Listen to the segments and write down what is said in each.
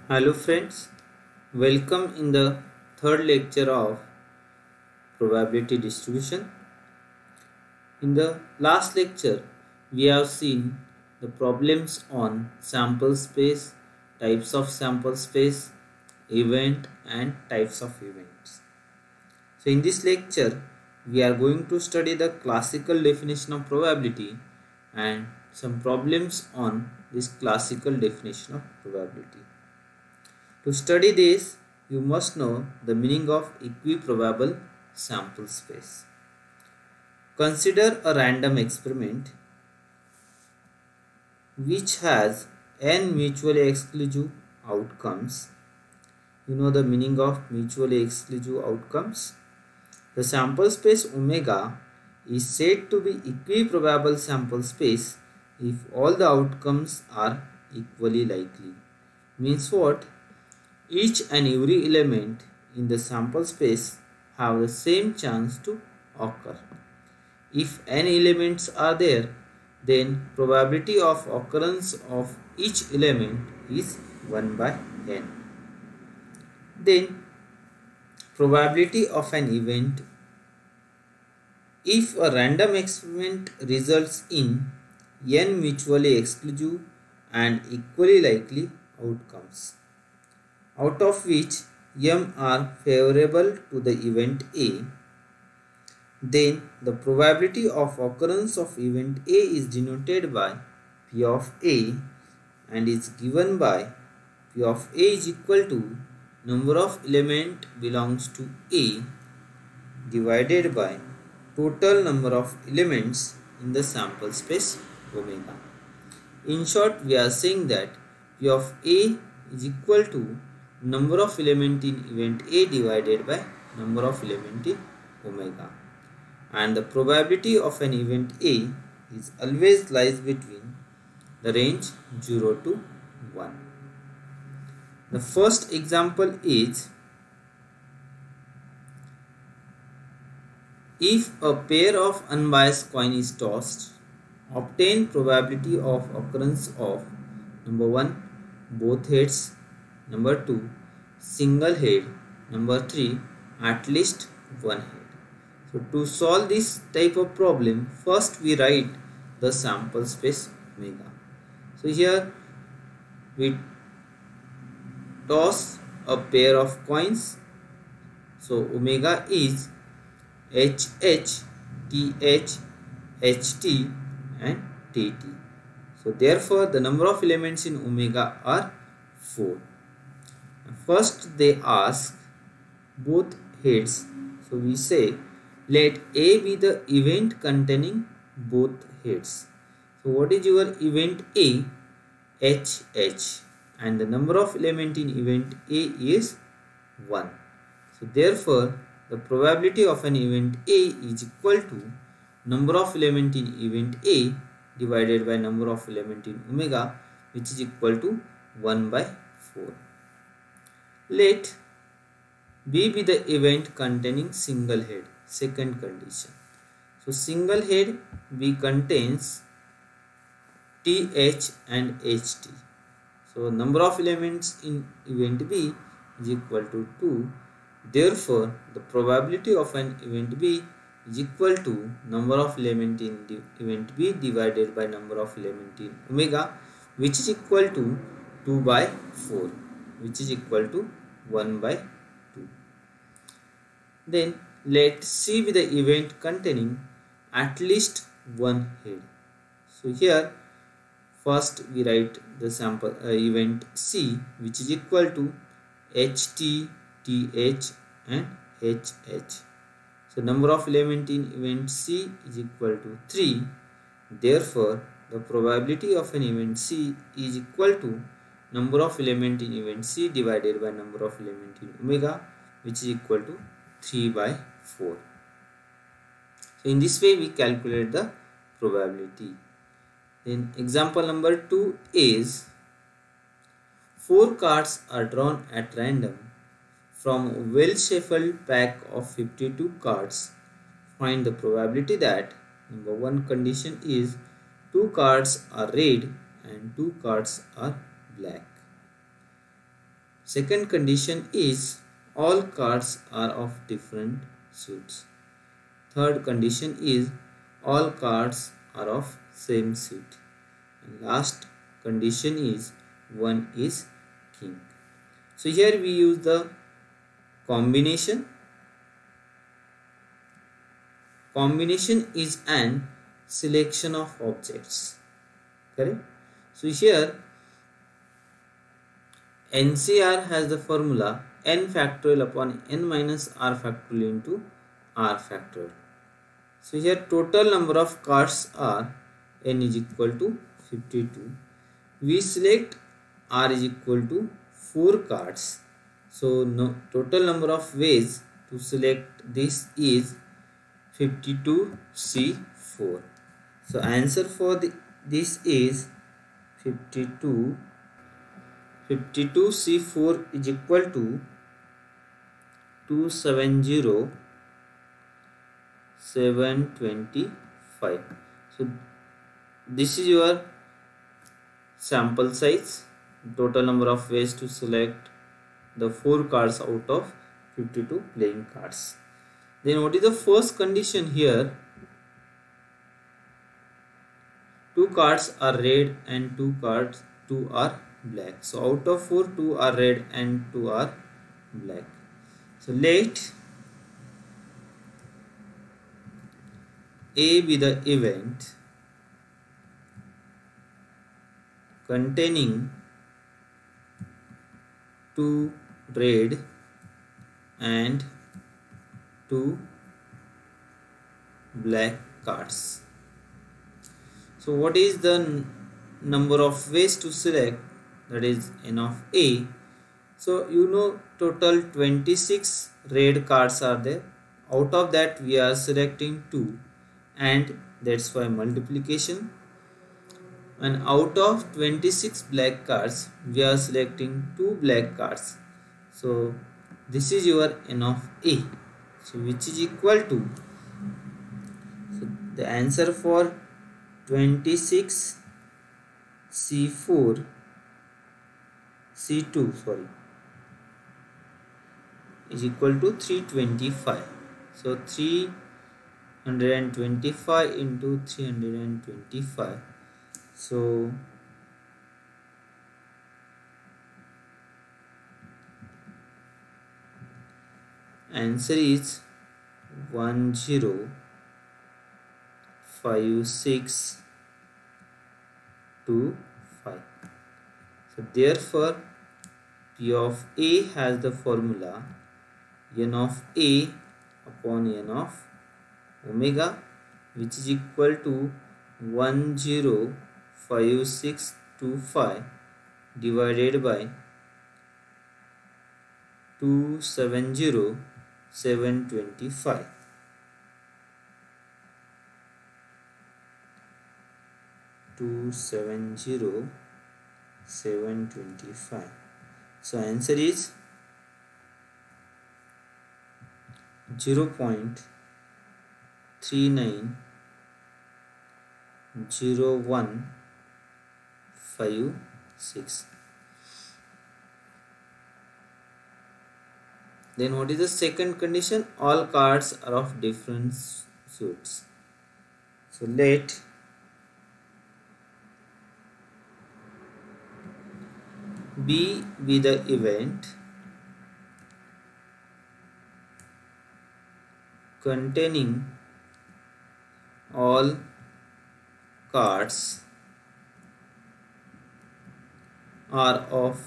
Hello friends, welcome in the third lecture of probability distribution. In the last lecture, we have seen the problems on sample space, types of sample space, event and types of events. So in this lecture, we are going to study the classical definition of probability and some problems on this classical definition of probability. To study this, you must know the meaning of equiprobable sample space. Consider a random experiment which has n mutually exclusive outcomes. You know the meaning of mutually exclusive outcomes? The sample space omega is said to be equiprobable sample space if all the outcomes are equally likely. Means what? Each and every element in the sample space have the same chance to occur. If n elements are there, then probability of occurrence of each element is 1 by n. Then probability of an event. If a random experiment results in n mutually exclusive and equally likely outcomes, out of which m are favorable to the event A, then the probability of occurrence of event A is denoted by P of A and is given by P of A is equal to number of element belongs to A divided by total number of elements in the sample space omega. In short, we are saying that P of A is equal to number of element in event A divided by number of element in omega, and the probability of an event A is always lies between the range 0 to 1. The first example is, if a pair of unbiased coin is tossed, obtain probability of occurrence of number 1 both heads, number 2 single head, number 3 at least one head. So to solve this type of problem, first we write the sample space omega. So here we toss a pair of coins. So omega is HH, TH, HT and TT. So therefore the number of elements in omega are 4. First they ask both heads. So we say let A be the event containing both heads. So what is your event A? HH, and the number of element in event A is 1. So therefore the probability of an event A is equal to number of element in event A divided by number of element in omega, which is equal to 1 by 4. Let B be the event containing single head. Second condition. So single head B contains TH and HT. So number of elements in event B is equal to 2. Therefore the probability of an event B is equal to number of element in the event B divided by number of element in omega, which is equal to 2 by 4, which is equal to 1 by 2. Then let C be the event containing at least one head. So here first we write the sample event C, which is equal to HT, TH and HH. So number of element in event C is equal to 3. Therefore the probability of an event C is equal to number of element in event C divided by number of element in omega, which is equal to 3 by 4. So in this way we calculate the probability. Then example number 2 is, 4 cards are drawn at random from a well-shuffled pack of 52 cards. Find the probability that number 1 condition is 2 cards are red and 2 cards are black. Second condition is all cards are of different suits. Third condition is all cards are of same suit. And last condition is one is king. So here we use the combination. Combination is an selection of objects. Correct? So here NCR has the formula n factorial upon n minus r factorial into r factorial. So here total number of cards are n is equal to 52. We select r is equal to 4 cards. So total number of ways to select this is 52C4. So answer for this is 52C4 is equal to 270,725. So this is your sample size, total number of ways to select the 4 cards out of 52 playing cards. Then what is the first condition here? 2 cards are red and 2 are black. So out of 4, 2 are red and 2 are black. So let A be the event containing 2 red and 2 black cards. So what is the number of ways to select? That is n of A. So you know total 26 red cards are there. Out of that we are selecting 2, and that's why multiplication. And out of 26 black cards we are selecting 2 black cards. So this is your n of A. So which is equal to, so the answer for 26 C2 is equal to 325. So 325 into 325. So answer is 105625. So therefore P of A has the formula n of A upon n of omega, which is equal to 105625 divided by 270,725. So answer is 0.390156. Then what is the second condition? All cards are of different suits. So let B be the event containing all cards are of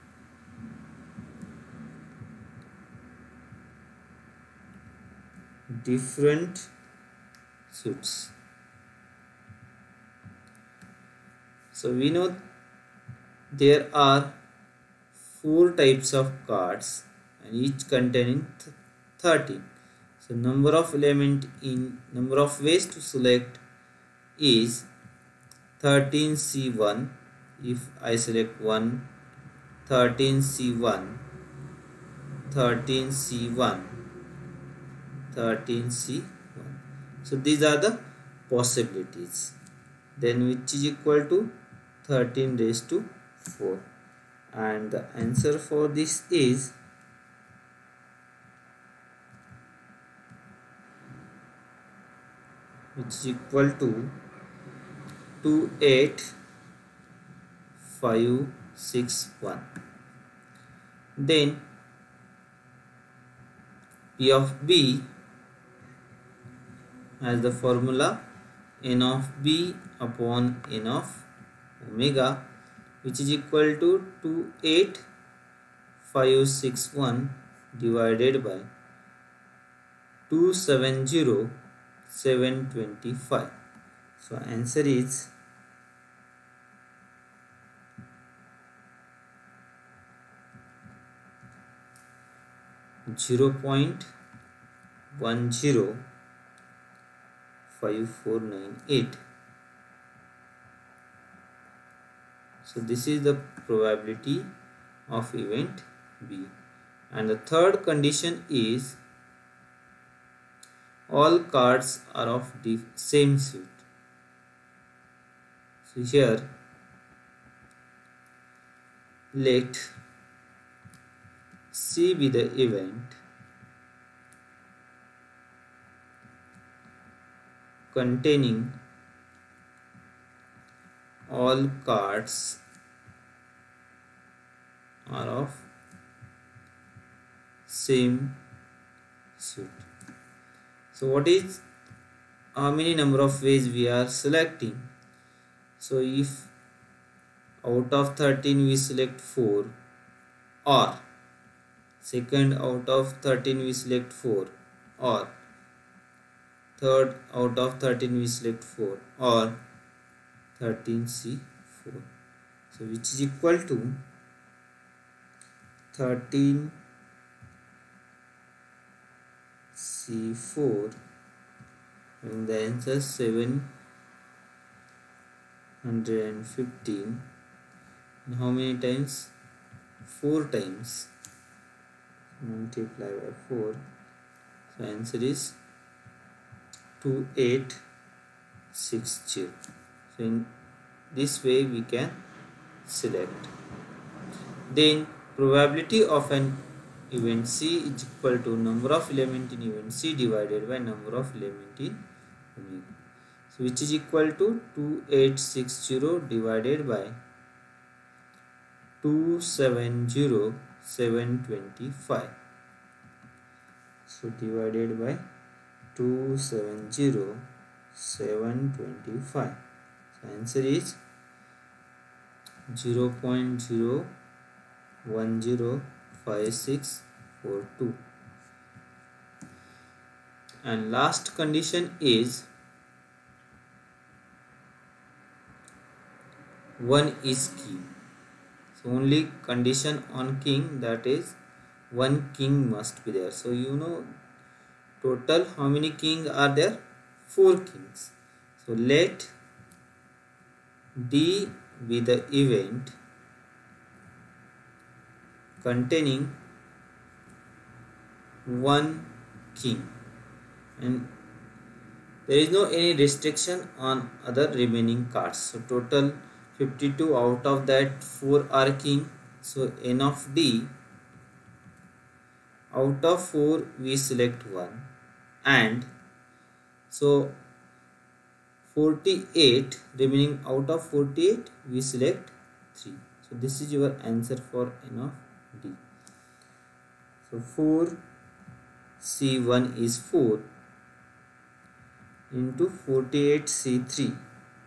different suits. So we know there are 4 types of cards and each containing 30. So number of ways to select is 13C1. If I select 1, 13C1, 13C1, 13C1. So these are the possibilities. Then which is equal to 13 raised to 4. and the answer for this is which is equal to 28561. Then P of B has the formula n of B upon n of omega, which is equal to 28561 divided by 270725. So answer is 0.105498. So this is the probability of event B. And the third condition is all cards are of the same suit. So here let C be the event containing all cards are of same suit. So what is how many number of ways we are selecting? So if out of 13 we select 4, or second out of 13 we select 4, or third out of 13 we select 4, or 13C4. So which is equal to 13C4, and the answer 715. And how many times? 4 times. Multiply by 4. So answer is 2860. So in this way we can select. Then probability of an event C is equal to number of element in event C divided by number of element in omega. So which is equal to 2860 divided by 270725. So divided by 270725. So answer is 0.0105642. And last condition is 1 is king. So only condition on king, that is 1 king must be there. So you know total how many kings are there? 4 kings. So let D be the event containing 1 king, and there is no any restriction on other remaining cards. So total 52, out of that 4 are king. So n of D, out of 4 we select 1, and so 48 remaining, out of 48 we select 3. So this is your answer for n of D. So 4C1 is 4 into 48C3,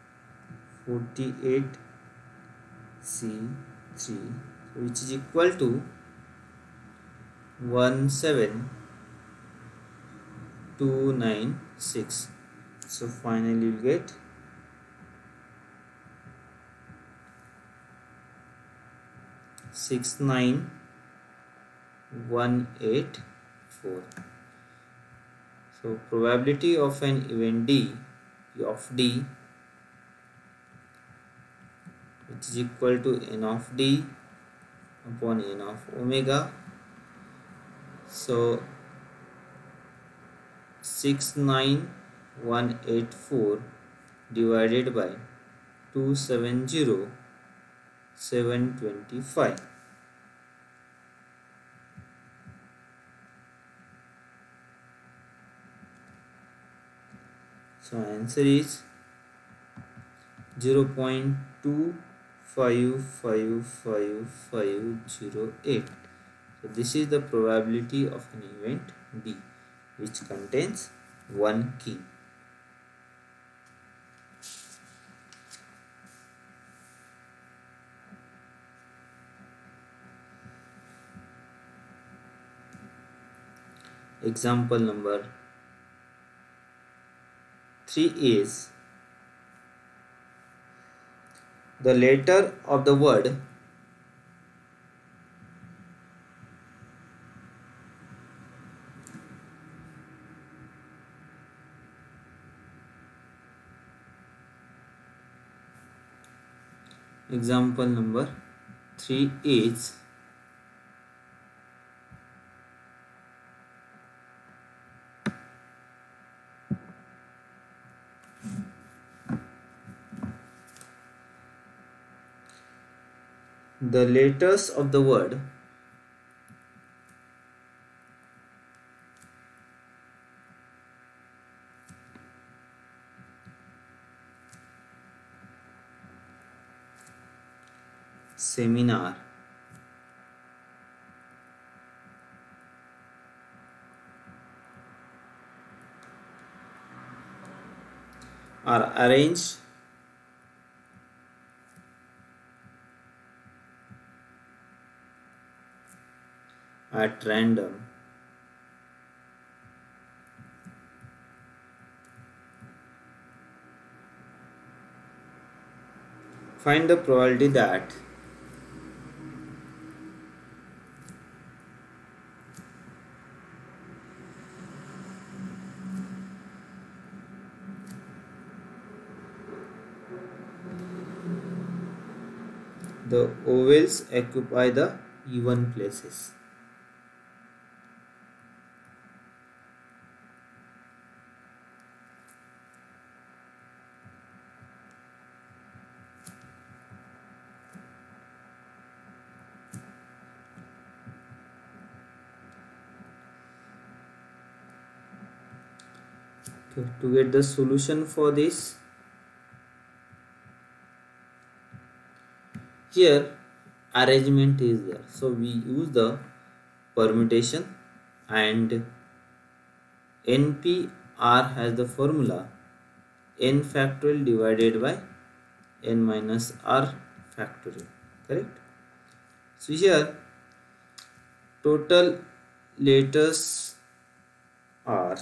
48C3, which is equal to 17296. So finally you will get 69184. So probability of an event D, P of D, which is equal to n of D upon n of omega. So 69184 divided by 270725. So answer is 0.255508. So this is the probability of an event B, which contains one key. Example number 3 is the letter of the word example number 3 is the letters of the word seminar are arranged at random find the probability that the ovals occupy the even places. Okay, to get the solution for this, here arrangement is there, so we use the permutation, and NPR has the formula n factorial divided by n minus r factorial, correct? So here total letters are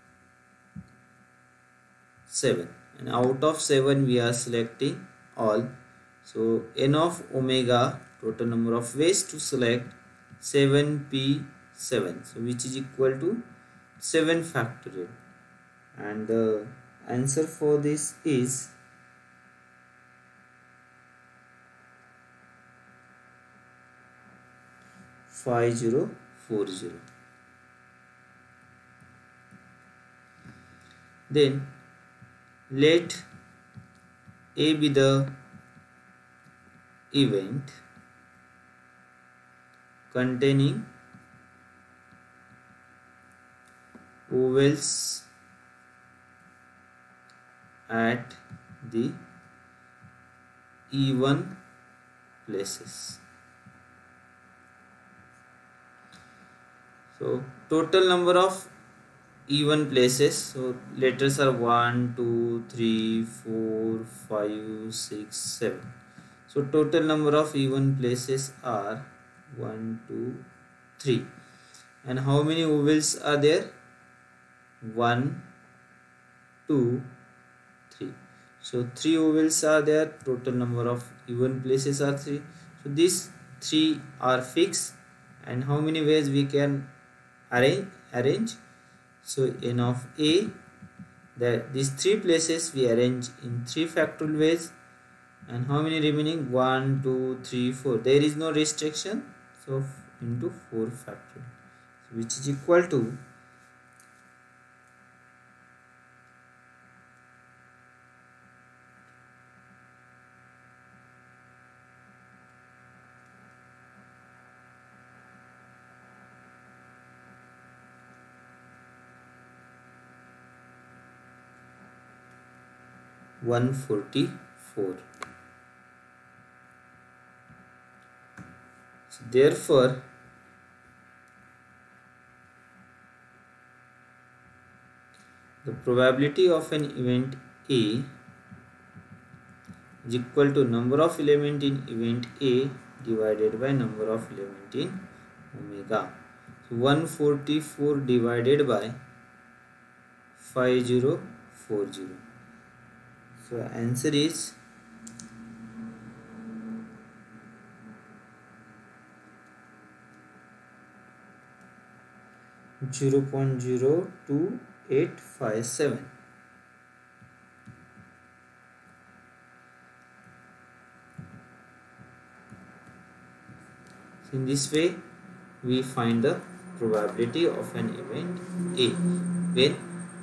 7, and out of 7 we are selecting all. So n of omega, total number of ways to select 7p7, so which is equal to 7 factorial, and the answer for this is 5040. Then let A be the event containing ovals at the even places. So total number of even places, so letters are 1 2 3 4 5 6 7. So total number of even places are 1 2 3, and how many ovals are there? 1 2 3. So 3 ovals are there, total number of even places are 3. So these 3 are fixed, and how many ways we can arrange? So n of A, that these 3 places we arrange in 3 factorial ways, and how many remaining? 1 2 3 4. There is no restriction, so into 4 factorial, which is equal to 144. So therefore the probability of an event A is equal to number of element in event A divided by number of element in omega. So 144 divided by 5040. So answer is 0.02857. In this way, we find the probability of an event A. When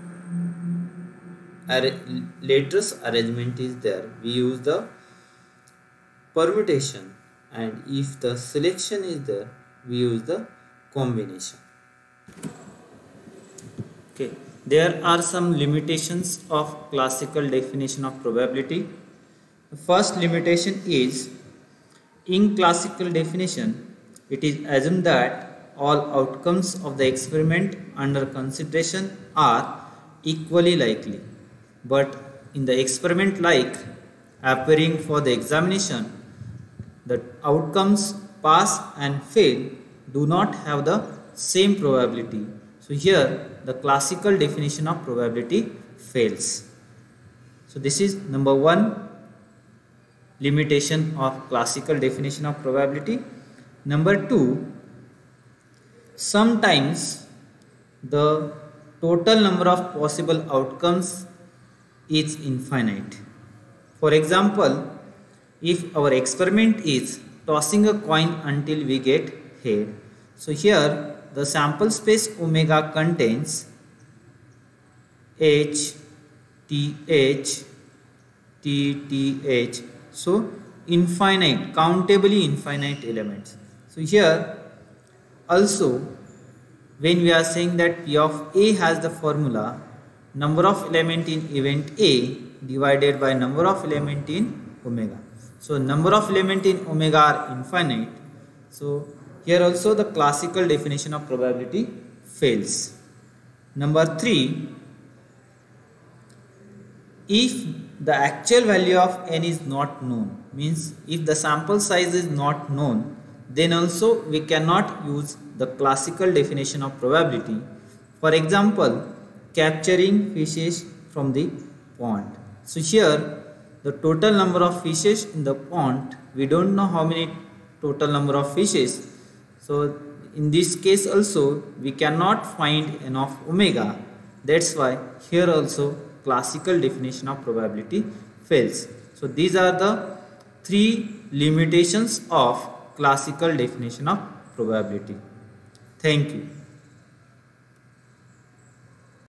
lattice arrangement is there, we use the permutation, and if the selection is there, we use the combination. Okay, there are some limitations of classical definition of probability. The first limitation is, in classical definition, it is assumed that all outcomes of the experiment under consideration are equally likely. But in the experiment like appearing for the examination, the outcomes pass and fail do not have the same probability. So here the classical definition of probability fails. So this is number one limitation of classical definition of probability. Number two, sometimes the total number of possible outcomes is infinite. For example, if our experiment is tossing a coin until we get head, so here the sample space omega contains H, TH, TTH, so infinite, countably infinite elements. So here also, when we are saying that P of A has the formula number of element in event A divided by number of element in omega. So number of element in omega are infinite. So here also the classical definition of probability fails. Number three, if the actual value of n is not known, means if the sample size is not known, then also we cannot use the classical definition of probability. For example, capturing fishes from the pond. So here the total number of fishes in the pond, we don't know how many total number of fishes. So in this case also we cannot find n of omega. That's why here also classical definition of probability fails. So these are the three limitations of classical definition of probability. Thank you.